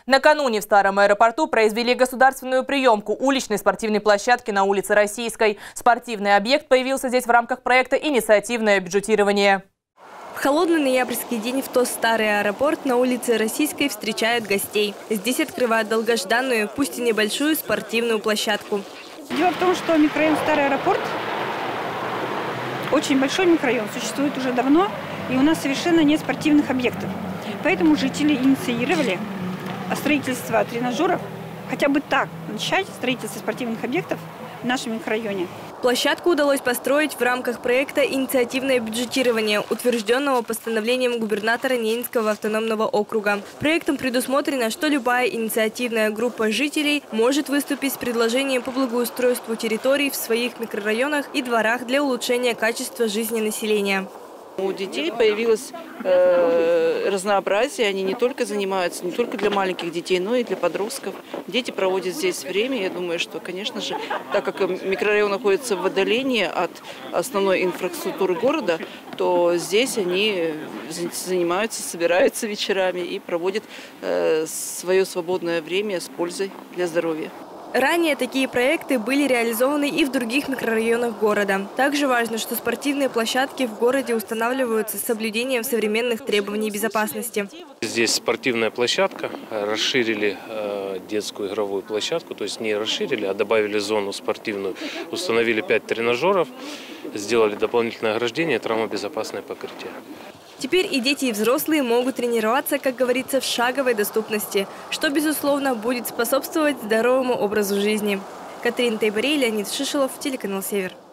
Накануне в старом аэропорту произвели государственную приемку уличной спортивной площадки на улице Российской. Спортивный объект появился здесь в рамках проекта «Инициативное бюджетирование». В холодный ноябрьский день в ТОС «Старый аэропорт» на улице Российской встречают гостей. Здесь открывают долгожданную, пусть и небольшую, спортивную площадку. Дело в том, что микрорайон «Старый аэропорт» очень большой микрорайон, существует уже давно, и у нас совершенно нет спортивных объектов. Поэтому жители инициировали строительство тренажеров, хотя бы так начать строительство спортивных объектов в нашем микрорайоне. Площадку удалось построить в рамках проекта «Инициативное бюджетирование», утвержденного постановлением губернатора Ненецкого автономного округа. Проектом предусмотрено, что любая инициативная группа жителей может выступить с предложением по благоустройству территорий в своих микрорайонах и дворах для улучшения качества жизни населения. У детей появилось разнообразие, они не только занимаются, не только для маленьких детей, но и для подростков. Дети проводят здесь время, я думаю, что, конечно же, так как микрорайон находится в отдалении от основной инфраструктуры города, то здесь они занимаются, собираются вечерами и проводят свое свободное время с пользой для здоровья. Ранее такие проекты были реализованы и в других микрорайонах города. Также важно, что спортивные площадки в городе устанавливаются с соблюдением современных требований безопасности. Здесь спортивная площадка, расширили детскую игровую площадку, то есть не расширили, а добавили зону спортивную, установили 5 тренажеров, сделали дополнительное ограждение, травмобезопасное покрытие. Теперь и дети, и взрослые могут тренироваться, как говорится, в шаговой доступности, что, безусловно, будет способствовать здоровому образу жизни. Катерина Тайбарей, Леонид Шишелов, телеканал «Север».